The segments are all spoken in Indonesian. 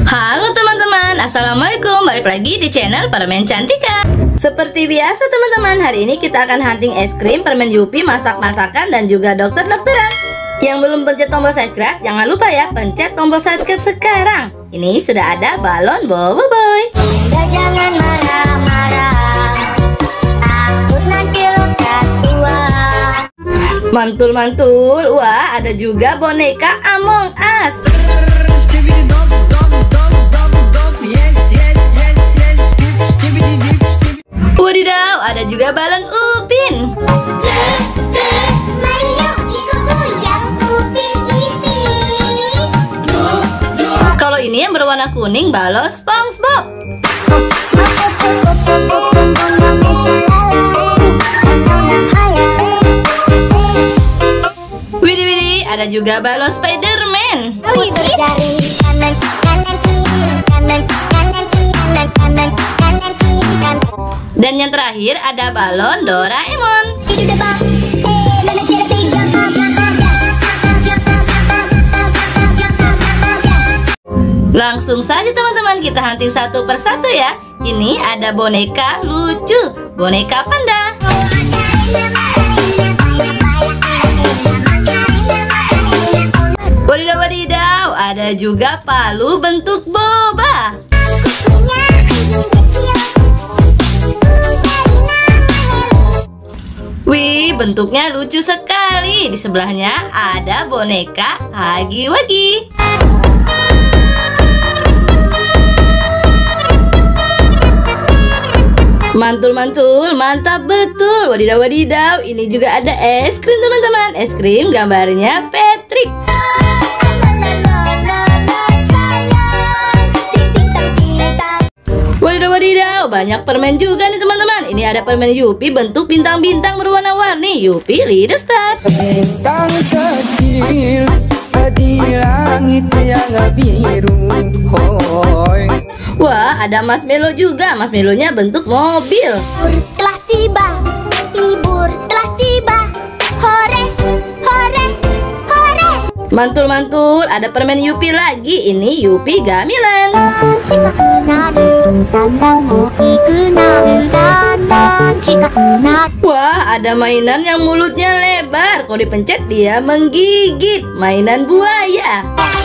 Halo teman-teman, assalamualaikum. Balik lagi di channel Permen Cantika. Seperti biasa teman-teman, hari ini kita akan hunting es krim, permen Yupi, masak-masakan, dan juga dokter-dokteran. Yang belum pencet tombol subscribe, jangan lupa ya, pencet tombol subscribe sekarang. Ini sudah ada balon Bobo Boy. Jangan marah-marah, takut nanti lekas tua. Mantul-mantul, wah ada juga boneka Among Us. Wadidaw, ada juga balon Upin. Mari yuk ikut goyang Upin Ipin. Kalau ini yang berwarna kuning, balon SpongeBob. Widih, ada juga balon Spiderman. Berjari kanan kanan kiri kanan kanan kiri kanan kanan kanan kiri kanan. Dan yang terakhir ada balon Doraemon. Langsung saja teman-teman, kita hunting satu persatu ya. Ini ada boneka lucu, boneka panda. Wadidaw, ada juga palu bentuk boba. Wih, bentuknya lucu sekali. Di sebelahnya ada boneka Huggy Wuggy. Mantul-mantul, mantap betul. Wadidaw, ini juga ada es krim teman-teman. Es krim gambarnya Patrick. Wadidaw, banyak permen juga nih teman-teman. Ini ada permen Yupi bentuk bintang-bintang berwarna-warni. Yupi Leader Star. Bintang kecil di langit yang biru. Hoi. Wah, ada marshmallow juga. Marshmallownya bentuk mobil. Telah tiba, libur telah tiba. Hore, hore, hore. Mantul-mantul, ada permen Yupi lagi. Ini Yupi Gamilan. Wah, ada mainan yang mulutnya lebar. Kalau dipencet dia menggigit. Mainan buaya.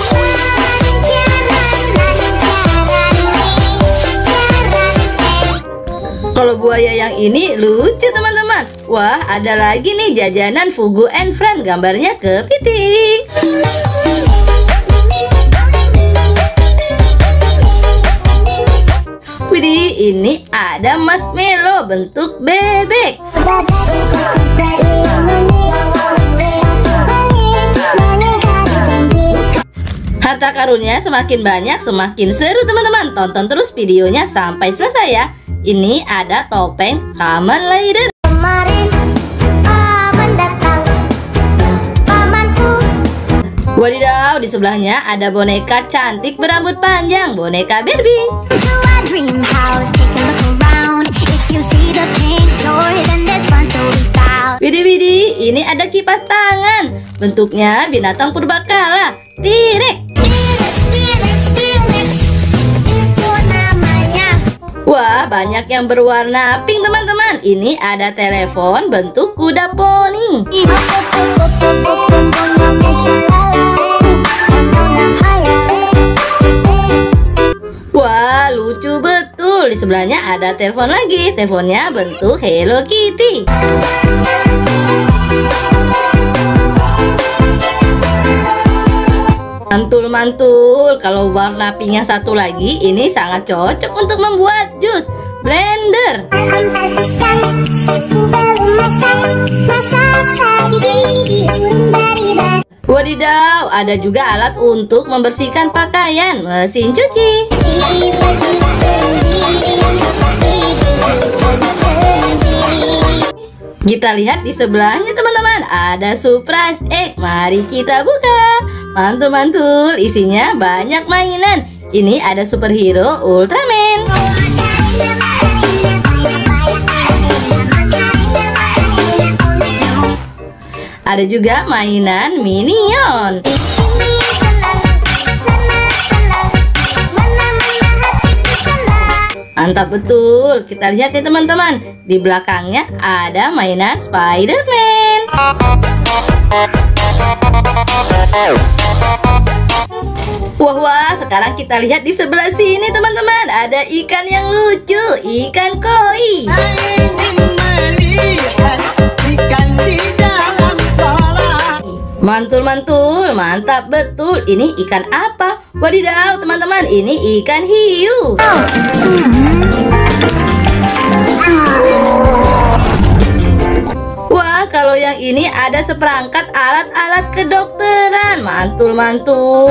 Kalau buaya yang ini lucu teman-teman. Wah, ada lagi nih jajanan Fugu and Friend. Gambarnya kepiting. Widih, ini ada marshmallow bentuk bebek. Harta karunnya semakin banyak, semakin seru teman-teman. Tonton terus videonya sampai selesai ya. Ini ada topeng Kamen Rider. Kemarin paman datang, pamanku. Wadidaw, di sebelahnya ada boneka cantik berambut panjang, boneka Barbie. To our dream house, take a look around. If you see the pink door, then there's fun to be found. Widih, ini ada kipas tangan. Bentuknya binatang purbakala, T-Rex. Itu namanya. Wah, banyak yang berwarna pink teman-teman. Ini ada telepon bentuk kuda poni. Wah, lucu betul. Di sebelahnya ada telepon lagi. Teleponnya bentuk Hello Kitty. Mantul-mantul. Kalau warna pink yang satu lagi, ini sangat cocok untuk membuat jus. Blender. Wadidaw, ada juga alat untuk membersihkan pakaian, mesin cuci. Kita lihat di sebelahnya teman-teman, ada surprise egg. Mari kita buka. Mantul-mantul, isinya banyak mainan. Ini ada superhero Ultraman. Ada juga mainan Minion. Mantap betul. Kita lihat nih teman-teman, di belakangnya ada mainan Spider-Man. Wah, sekarang kita lihat di sebelah sini teman-teman, ada ikan yang lucu, ikan koi. Mantul-mantul, mantap betul. Ini ikan apa? Wadidaw teman-teman, ini ikan hiu. Wah, kalau yang ini ada seperangkat alat-alat kedokteran. Mantul-mantul.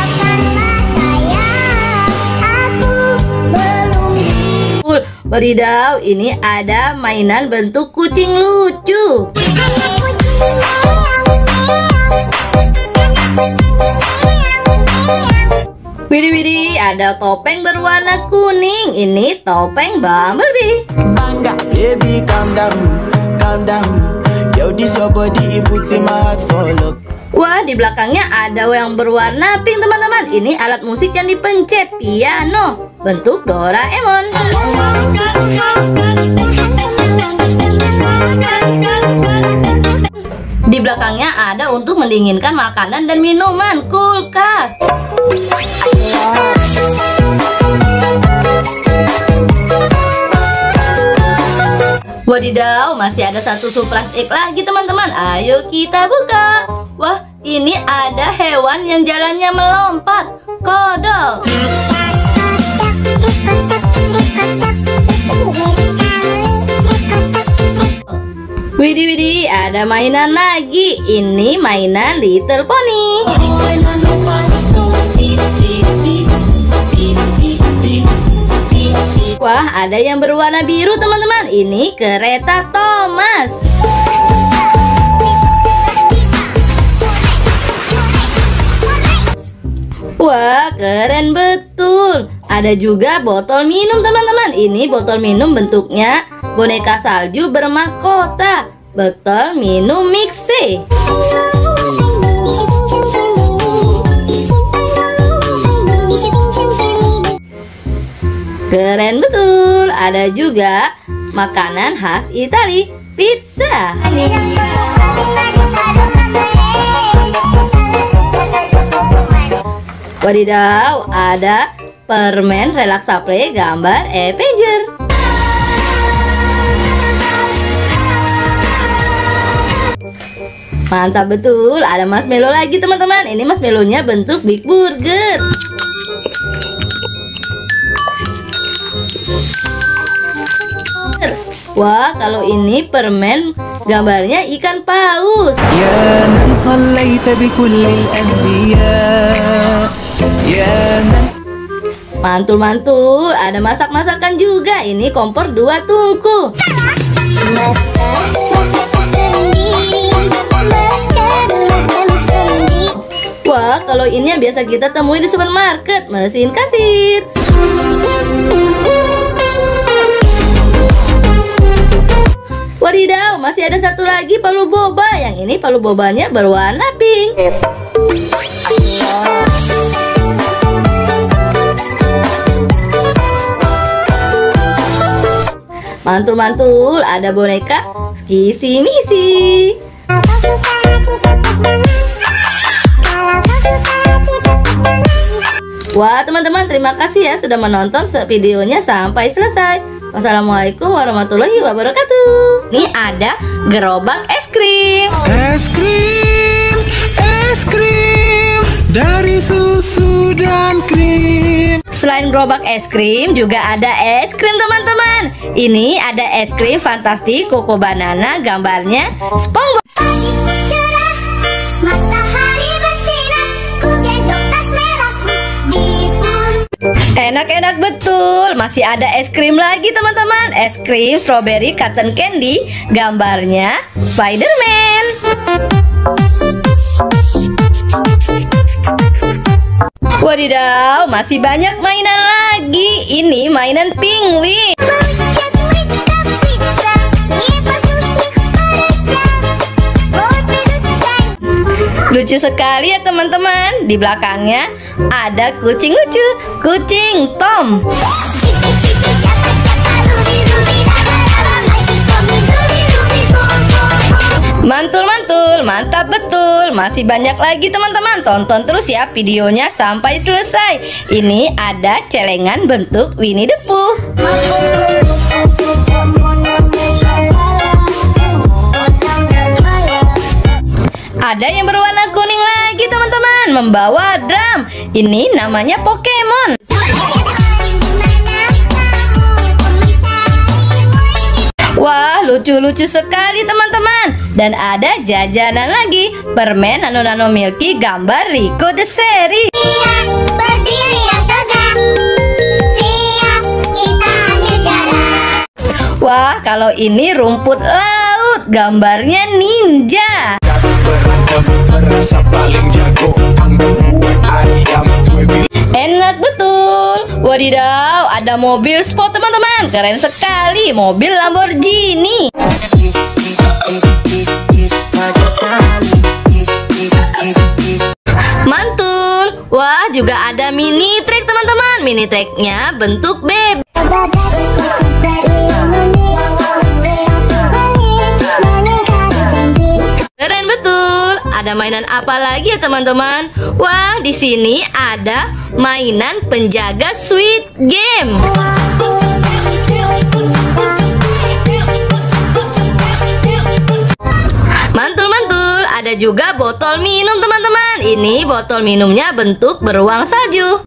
Wadidaw, ini ada mainan bentuk kucing lucu. Widih, ada topeng berwarna kuning. Ini topeng Bumblebee. Baby, calm down, calm down. Yo, this your body, it puts in my heart for look. Wah, di belakangnya ada yang berwarna pink teman-teman. Ini alat musik yang dipencet, piano, bentuk Doraemon. Di belakangnya ada untuk mendinginkan makanan dan minuman, kulkas. Wadidaw, masih ada satu surprise egg lagi teman-teman. Ayo kita buka. Wah, ini ada hewan yang jalannya melompat, kodok. Widih, ada mainan lagi. Ini mainan Little Pony. Wah, ada yang berwarna biru teman-teman. Ini kereta Thomas. Wah, keren betul. Ada juga botol minum teman-teman. Ini botol minum bentuknya boneka salju bermahkota. Botol minum Mixe. Keren betul. Ada juga makanan khas Itali, pizza. Wadidaw, ada permen Relaxa Play gambar Avenger. Mantap betul. Ada marshmallow lagi teman-teman. Ini marshmallownya bentuk Big Burger. Wah, kalau ini permen gambarnya ikan paus. يا من صليت بكل الأنبياء يا من. Mantul-mantul, ada masak-masakan juga. Ini kompor 2 tungku. Wah, kalau ini yang biasa kita temui di supermarket, mesin kasir. Wadidaw, masih ada satu lagi palu boba. Yang ini palu bobanya berwarna pink. Mantul-mantul, ada boneka Kisi Misi. Wah teman-teman, terima kasih ya sudah menonton videonya sampai selesai. Wassalamualaikum warahmatullahi wabarakatuh. Ini ada gerobak es krim. Es krim, es krim dari susu dan krim. Selain gerobak es krim, juga ada es krim teman-teman. Ini ada es krim fantastik Koko Banana, gambarnya SpongeBob. Enak-enak betul. Masih ada es krim lagi teman-teman. Es krim strawberry cotton candy, gambarnya Spider-Man. Wadidaw, masih banyak mainan lagi. Ini mainan penguin. Lucu sekali ya teman-teman. Di belakangnya ada kucing lucu, kucing Tom. Mantul, mantap betul. Masih banyak lagi teman-teman. Tonton terus ya videonya sampai selesai. Ini ada celengan bentuk Winnie the Pooh. Ada yang berwarna kuning lagi teman-teman, membawa drum. Ini namanya Pokemon. Wah, lucu-lucu sekali teman-teman. Dan ada jajanan lagi, permen Nano Milky gambar Rico the Seri. Berdiri yang tegak, siap kita ambil jarak. Wah, kalau ini rumput laut, gambarnya ninja. Enak betul. Wadidaw, ada mobil sport teman-teman. Keren sekali, mobil Lamborghini. Mantul. Wah, juga ada mini truk teman-teman. Mini truknya bentuk bebek. Keren betul. Ada mainan apa lagi ya teman-teman? Wah, di sini ada mainan penjaga Squid Game. Mantul, ada juga botol minum teman-teman. Ini botol minumnya bentuk beruang salju.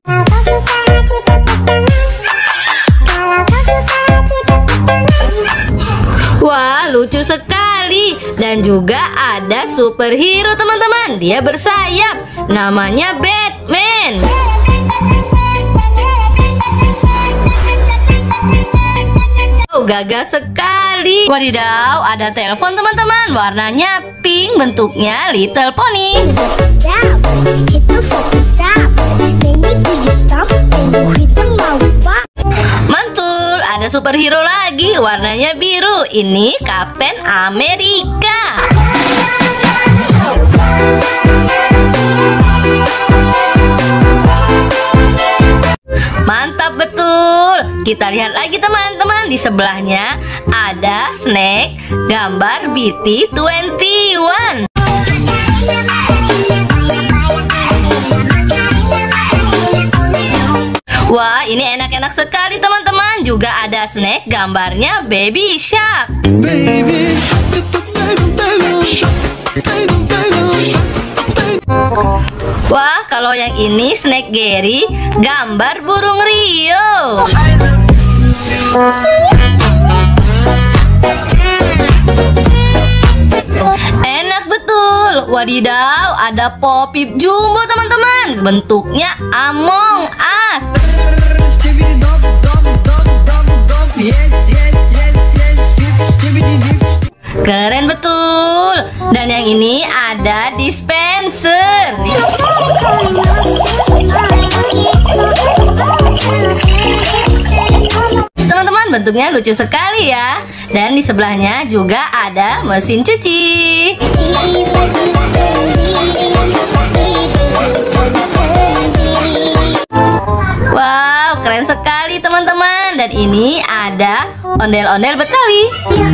Wah, lucu sekali. Dan juga ada superhero teman-teman. Dia bersayap. Namanya Batman. Oh, gagah sekali. Wadidaw, ada telepon teman-teman. Warnanya pink, bentuknya Little Pony. Mantul, ada superhero lagi. Warnanya biru. Ini Kapten Amerika. Mantap betul. Kita lihat lagi teman-teman. Di sebelahnya ada snack gambar BT21. Wah, ini enak-enak sekali teman-teman. Juga ada snack gambarnya Baby Shark. Wah, kalau yang ini snack Gary, gambar burung Rio. Enak betul. Wadidaw, ada Popip Jumbo teman-teman. Bentuknya Among Us. Keren betul. Dan yang ini ada dispenser. Teman-teman, bentuknya lucu sekali ya. Dan di sebelahnya juga ada mesin cuci. Wow, keren sekali teman-teman. Dan ini ada ondel-ondel Betawi.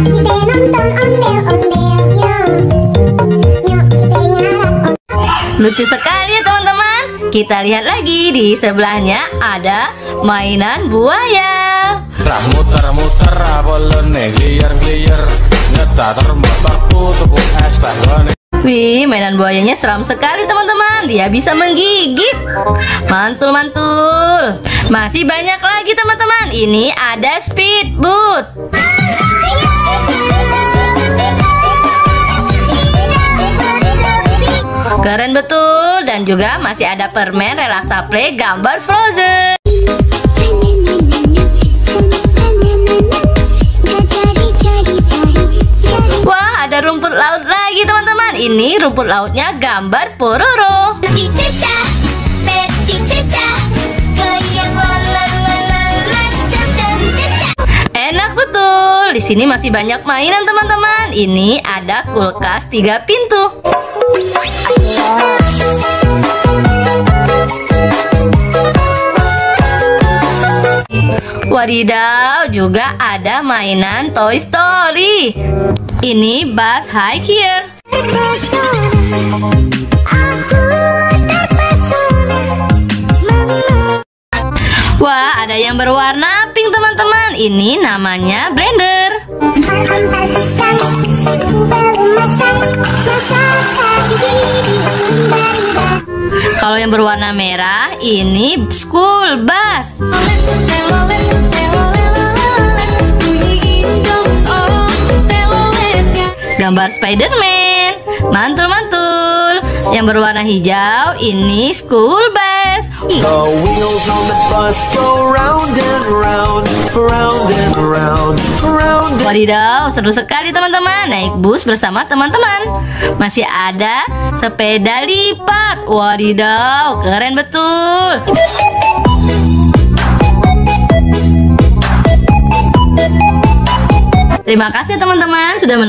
Lucu sekali ya teman-teman. Kita lihat lagi, di sebelahnya ada mainan buaya. Wih, mainan buayanya seram sekali teman-teman. Dia bisa menggigit. Mantul. Masih banyak lagi teman-teman. Ini ada speedboat. Keren betul. Dan juga masih ada permen Relaxa Play gambar Frozen. Wah, ada rumput laut lagi teman-teman. Ini rumput lautnya gambar Pororo. Enak betul. Di sini masih banyak mainan teman-teman. Ini ada kulkas 3 pintu. Wadidaw, juga ada mainan Toy Story. Ini Buzz Lightyear. Wah, ada yang berwarna pink teman-teman. Ini namanya blender. Kalau yang berwarna merah, ini school bus. Gambar Spiderman, mantul-mantul. Yang berwarna hijau, ini school bus. The wheels on the bus go round and round, round and round, round. Wadidaw, seru sekali teman-teman naik bus bersama teman-teman. Masih ada sepeda lipat. Wadidaw, keren betul. Terima kasih teman-teman sudah